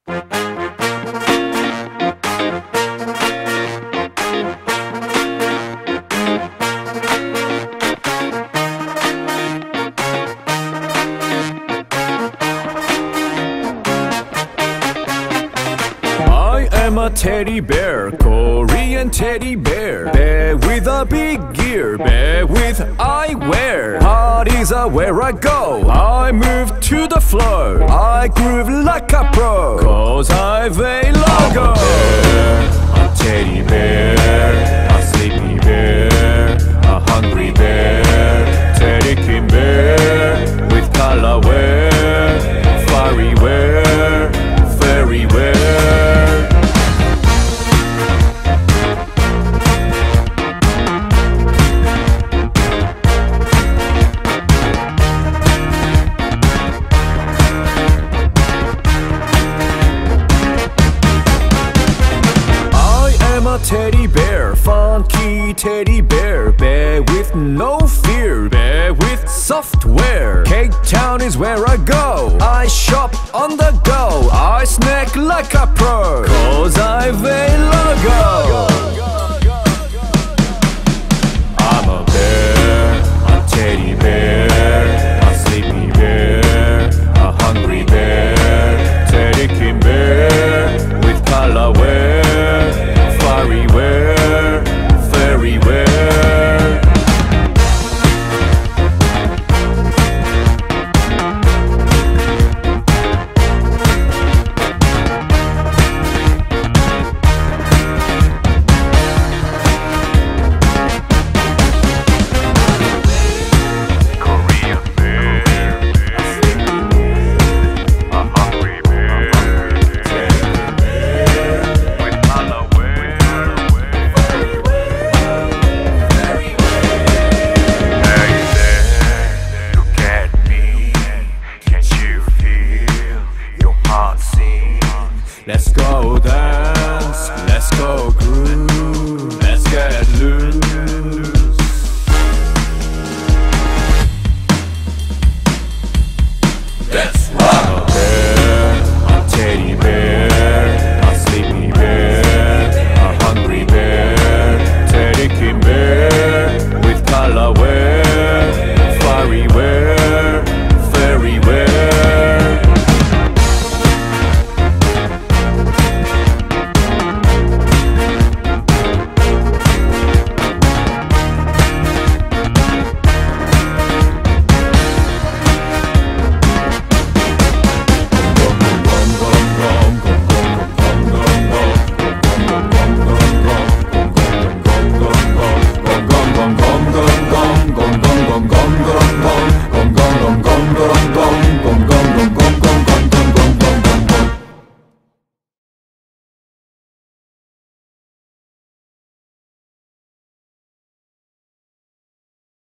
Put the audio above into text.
I am a teddy bear, Korean teddy bear. Bear with a big ear, bear with eyewear. Parties are where I go, I move to the floor. I groove like a pro, cause I've a logo. A teddy bear, a sleepy bear, a hungry bear, teddy king bear, with color wear, furry wear, fairy wear. Teddy bear, funky teddy bear. Bear with no fear, bear with software. Cape Town is where I go, I shop on the go. I snack like a pro, cause I've a logo. I'm a bear, a teddy bear, a sleepy bear, a hungry bear, teddy king bear, with color wear, furry wear, fairy wear. Korean bear, a sleepy bear, a hungry bear, teddy bear, with color wear. Let's go dance, let's go groove, let's get loose.